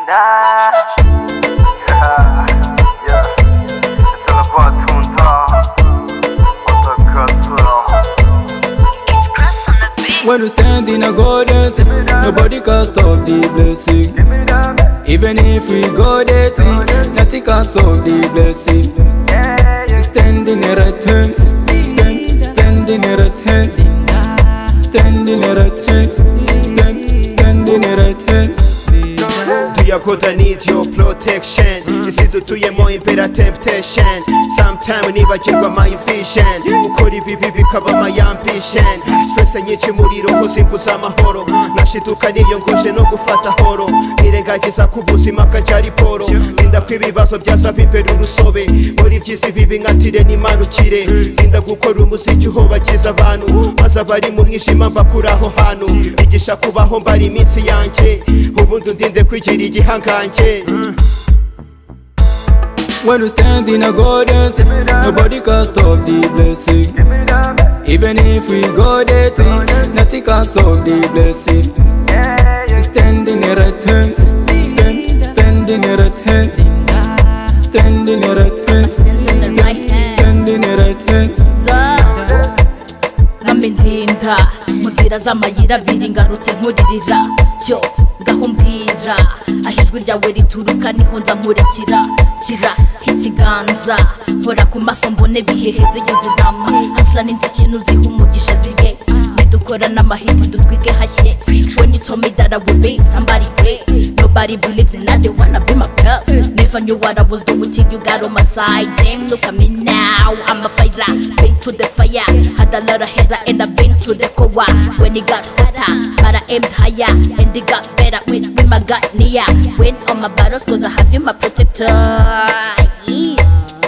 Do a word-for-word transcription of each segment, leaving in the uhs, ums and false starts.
Linda. Yeah, yeah. It's all about Tunta. What the girl. It's Cross on the beat. When we stand in a garden, nobody can stop the blessing. Even if we go dating, nothing can stop the blessing. Stand in the right hand, stand, stand in the right hand, stand in the right hand, stand, stand in the right hand. Do your good, I need your protection. This is to your more impera temptation. Sometime nibagirwa my vision. Ukora ibibi bikaba my ambition. Stress nyinshi muri roho simpuza amahoro. Nashituka niyongoje no gufata horo. Nirengagiza ku buzima bw'ajari poro. Linda kwibibazo byasaba imbere urusobe. Muri byisi bibi nkatire n'imanukire. Linda gukora umuziki ho bakiza abantu. Maze abari mu mwijima mbakuraho hano. Igisha kubaho mbari iminsi yanje. Ubundi ndinde kwigira igihanganje. When we stand in a garden, nobody can stop the blessing. Even if we go dating, nothing can stop the blessing. Stand in the right hand, stand, stand in the right hand, stand in the right hand, stand in the right hand. Nkamendinda muzira z'amayira biri ngarutse nkuririra cyo ngahumbwira ahijwi ryawe rituruka niho nza nkurikira kira ikiganza hora ku maso mbone biheheze yezidama hasla n'inzikino zihumugisha zige nedukora n'amahiti dutwike hashye. When you told me that I would be somebody great, nobody believed in that they wanna be my girl. Never knew what I was doing till you got on my side. Damn, look at me now, I'm a fighter. Been to the fire, had a lot of header and I've been to the core. When it got hotter, but I aimed higher and it got better with, with my gut near. Win on my battles cause I have you my protector. Yeah.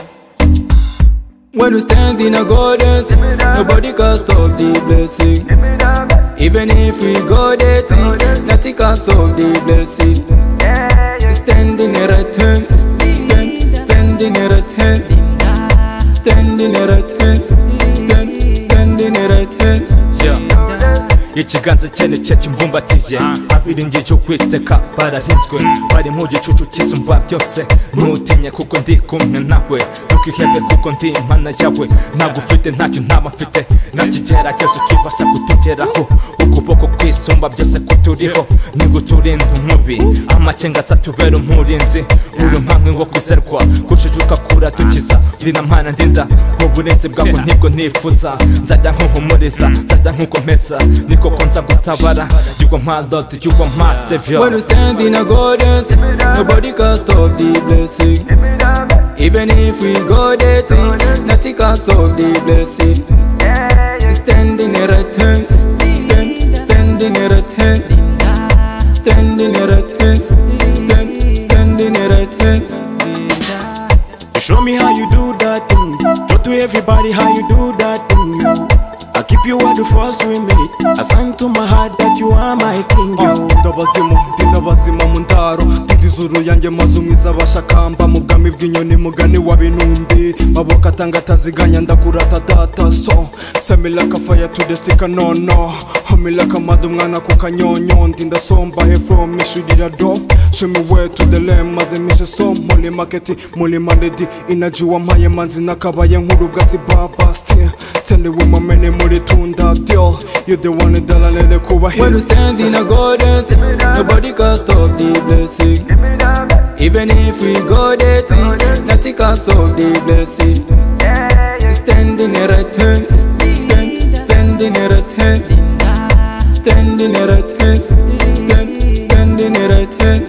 When we stand in a garden, nobody can stop the blessing. Even if we go dating, nothing can stop the blessing. Stand in the right hand, stand, stand in the right hand, stand in the right hand, stand, stand in the right hand. Ikiganza cyane cyacu mbumbatije abiringiye cyo kwiteka bararinzwe bari mu gicucu cy'isumba byose ntutinye kuko ndi kumwe nawe ntukihebe kuko ndi imana yawe nagufite ntacyo ntaba mfite nakigeragezo kibasha kutugeraho ukuboko kwisumba byose ko turiho niguturinda umubi amacenga satubera umurinzi uri mpamwe ngo kuzerwa kucujuka kura tukiza ndina mpana ndinda uburenze bwako ntibwo nifuza nzajya nkuhumuriza nzajya nkukomeza niko konza gutabara you want my lord you want my savior. When we stand in a garden, nobody can stop the blessing. Even if we go dating, nothing can stop the blessing. Stand in the right hand, stand, stand in the right hand, stand in the right hand, stand, stand in the right hand. Show me how you do that thing. Talk to everybody how you do that thing, yo. I keep you at the first we meet. I sang to my heart that you are my king, yo. Ndabazimo, ndabazimo mu ndaro Didizuru yanjye mazumwiza bashakamba mu bwami bw'inyoni mugani wa binumbi Maboko atanga taziganya ndakurata data so Send me like a fire to the stick no no Hold me like a mad umwana ku kanyonyo Ndi ndasomba he from me shudira do Show me where to the lane maze mishe so Muli marketi, muli mandedi Inaji wa maye manzi nakabaye nkuru bwati baba still Standing with my men muri tunda deal You the one that I let kuba When we stand in a garden, nobody can stop the blessing. Even if we go dating, nothing can stop the blessing. Stand in the right hand, stand, stand in the right hand, stand in the right hand, stand, stand in the right hand.